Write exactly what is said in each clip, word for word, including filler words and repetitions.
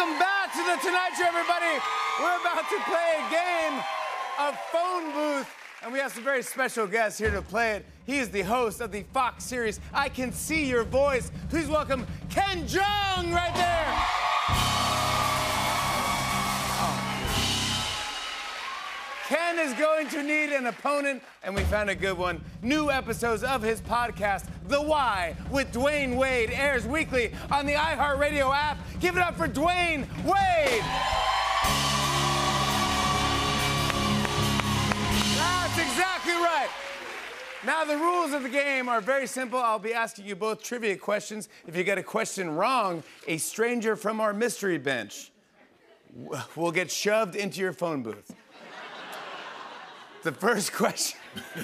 Welcome back to the Tonight Show, everybody. We're about to play a game of phone booth, and we have some very special guests here to play it. He is the host of the Fox series, I Can See Your Voice. Please welcome Ken Jeong right there. Ken is going to need an opponent, and we found a good one. New episodes of his podcast, The Why, with Dwayne Wade, airs weekly on the iHeartRadio app. Give it up for Dwayne Wade. That's exactly right. Now, the rules of the game are very simple. I'll be asking you both trivia questions. If you get a question wrong, a stranger from our mystery bench will get shoved into your phone booth. The first question.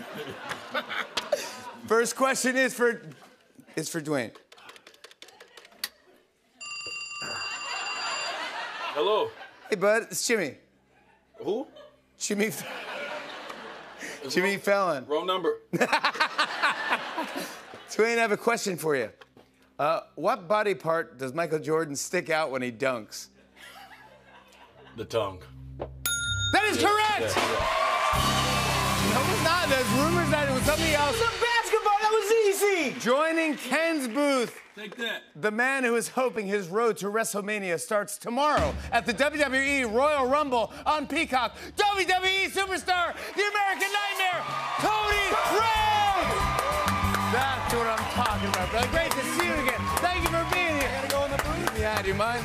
First question is for is for Dwayne. Hello. Hey, bud, it's Jimmy. Who? Jimmy. Jimmy wrong, Fallon. Wrong number. Dwayne, I have a question for you. Uh, what body part does Michael Jordan stick out when he dunks? The tongue. That is correct. Yeah, yeah. No, it's not. There's rumors that it was something else. It's a basketball. That was easy. Joining Ken's booth, Take that. the man who is hoping his road to WrestleMania starts tomorrow at the W W E Royal Rumble on Peacock. W W E superstar, the American Nightmare, Cody Rhodes. That's what I'm talking about, brother. Great to see you again. Thank you for being here. Gotta go in the booth. Yeah, do you mind?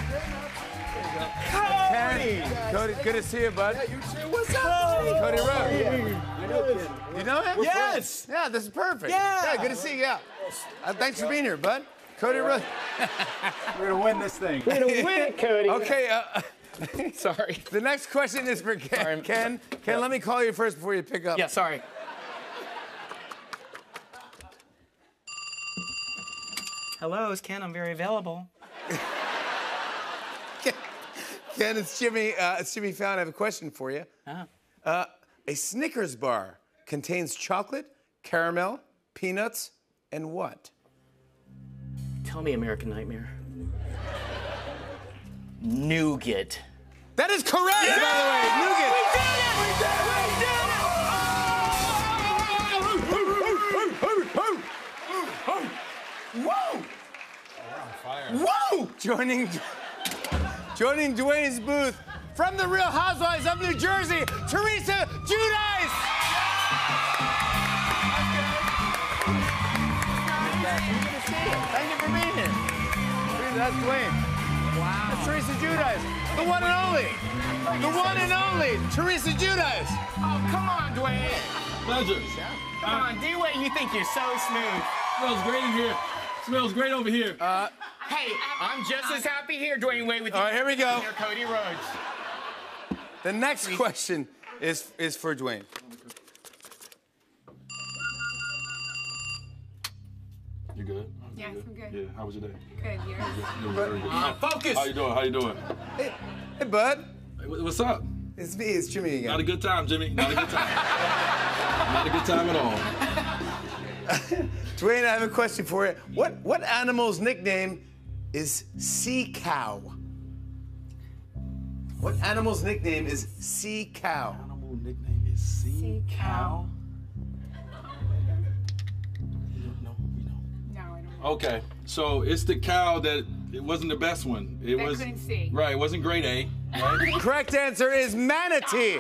Cody. Ken, Cody, good to see you, bud. Yeah, you too. What's up? Cody Rhodes. I know Ken. You know him? Yes. Yeah, this is perfect. Yeah. Yeah, good to see you. Yeah. Uh, thanks for being here, bud. Cody Rhodes. We're gonna win this thing. We're gonna win it, Cody. Okay. Uh, Sorry. the next question is for Ken. Sorry. Ken, Ken, let me call you first before you pick up. Yeah, sorry. Hello, it's Ken. I'm very available. Ken, it's Jimmy. Uh, it's Jimmy Fallon. I have a question for you. Uh-huh. Uh, a Snickers bar contains chocolate, caramel, peanuts, and what? Tell me, American Nightmare. Nougat. That is correct, Yeah! by the way. Nougat. Whoa! Whoa! Joining, joining Dwayne's booth from the Real Housewives of New Jersey, Teresa Giudice. Thank you for being here. Teresa, that's Dwayne. Wow. That's Teresa Giudice, the one and only, the one and only Teresa Giudice. Oh, come on, Dwayne. Pleasure. Come on, D-Way, you think you're so smooth. Smells great in here. Smells great over here. Uh, Hey, I'm just as happy here, Dwayne Wade, with you. All right, here we go. Here, Cody Rhodes. The next question is is for Dwayne. You good? Yes, I'm good. Yeah. How was your day? Good, yours? Yeah, very good. Uh, focus. How you doing? How you doing? Hey, hey, bud. Hey, wh- what's up? It's me. It's Jimmy again. Not a good time, Jimmy. Not a good time. Not a good time at all. Dwayne, I have a question for you. What what animal's nickname is Sea Cow? What animal's nickname is Sea Cow? Animal nickname is Sea Cow. No, no. No, I don't know. Okay, so it's the cow that it wasn't the best one. It That was couldn't see. right. It wasn't grade A. Right? Correct answer is manatee.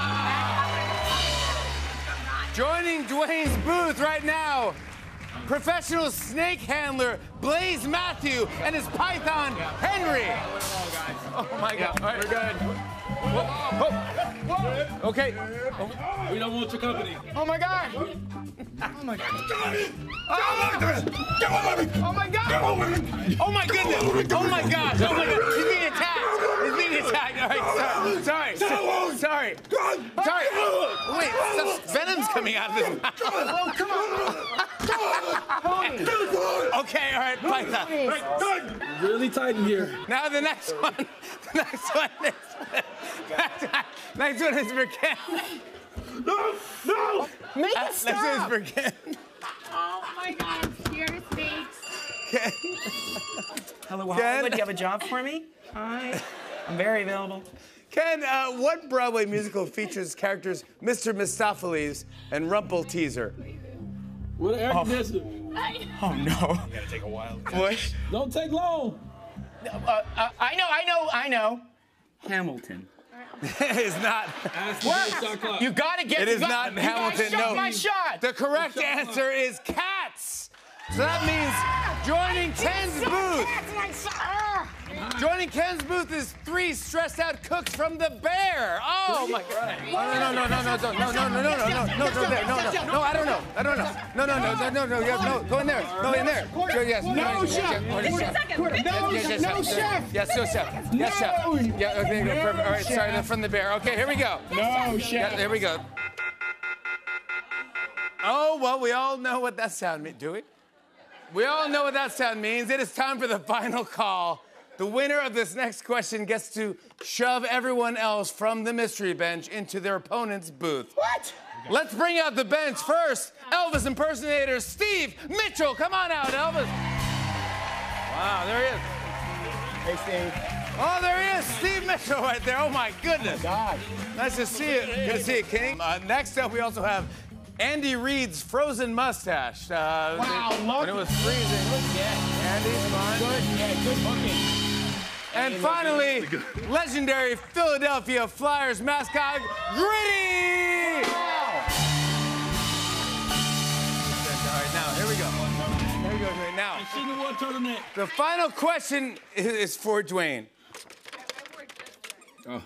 Joining Dwayne's booth right now, professional snake handler Blaze Matthew and his python Henry. Oh my God! All right. We're good. Whoa. Whoa. Okay. We don't want your company. Oh, my God. Oh, my God. Oh, my God. Oh my goodness! Oh my gosh! Oh my God! He's being attacked! He's being attacked! All right, sorry, sorry, sorry, sorry. Wait, some venom's coming out of his mouth. Oh, come on. Okay, all right, Python. Really tight in here. Now the next one. The next one is. Next one is for Ken. No, no. Make it Next one is stop. for Ken. Oh my God, I'm scared of snakes. Ken. Hello, Ken? Hollywood. Do you have a job for me? Hi. I'm very available. Ken, uh, what Broadway musical features characters Mister Mistopheles and Rumple Teaser? What air conditioner? Oh, no. What? Don't take long. Uh, uh, I know, I know, I know. Hamilton. It's not. Ask me the shot clock. You gotta get It you is got- not you gotta Hamilton, shot no. my shot. The correct answer is Cats. So that means joining Ken's booth. Joining Ken's booth is three stressed out cooks from The Bear. Oh my God! No, no, no, no, no, no, no, no, no, no, no, no, no, no, there, no, no, no. I don't know. I don't know. No, no, no, no, no, no, yes, no. Go in there. Go in there. Go, yes. No, chef. What is chef? No, Yes, yes, no, chef. Yes, no, chef. Yes, chef. Yeah, okay, go, perfect. All right, sorry, they're from The Bear. Okay, here we go. No, Yeah, chef. there we go. Oh, well, we all know what that sound means, do we? We all know what that sound means. It is time for the final call. The winner of this next question gets to shove everyone else from the mystery bench into their opponent's booth. What? Let's bring out the bench first. Elvis impersonator Steve Mitchell. Come on out, Elvis. Wow, there he is. Hey, Steve. Oh, there he is, Steve Mitchell right there. Oh, my goodness. God. Nice to see you. Good to see you, King. Uh, next up, we also have Andy Reid's frozen mustache. Uh, Wow, the- look. When it was freezing. Yeah. Andy's fine. Good, yeah, good booking. And finally, legendary Philadelphia Flyers mascot, Gritty! Wow. All right, now, here we go. Here we go, Dwayne. Now, She knew what turtleneck. the final question is, is for Dwayne. Oh.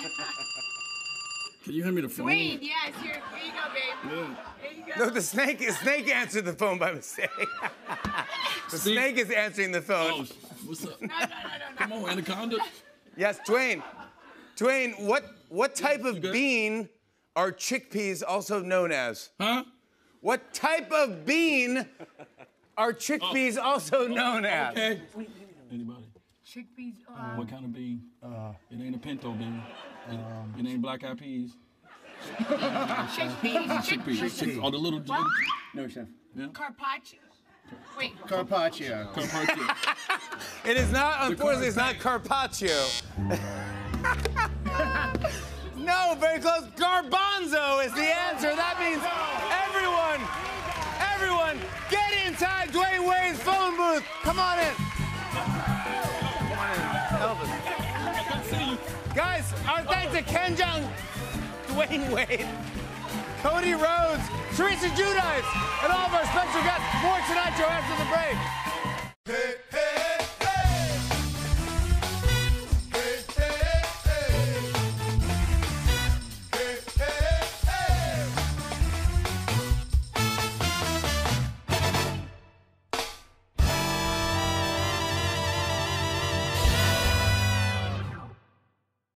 Can you hand me the phone? Wait, yes, here, here you go, babe. Yeah. Here you go. No, the snake, the snake answered the phone by mistake. The Steve- snake is answering the phone. Oh, what's up? No, no, no, no, Come on, Anaconda. Yes, Dwayne. Dwayne, what, what type of you good? bean are chickpeas also known as? Huh? What type of bean are chickpeas also known as? Okay. Anybody? Chickpeas, uh, What kind of bean? It ain't a pinto bean. It, it ain't black eyed peas. chickpeas, Chickpeas. Chick- oh, the little. the little No, chef. carpaccio. Wait, Carpaccio. Carpaccio. It is not, unfortunately, it's not carpaccio. No, very close. Garbanzo is the answer. That means everyone, everyone, get inside Dwayne Wade's phone booth. Come on in. Come on in, Elvis. I can't see you. Guys, our thanks to Ken Jeong, Dwayne Wade, Cody Rhodes, Teresa Giudice, and all of our special guests. More Tonight Show after the break. Hey.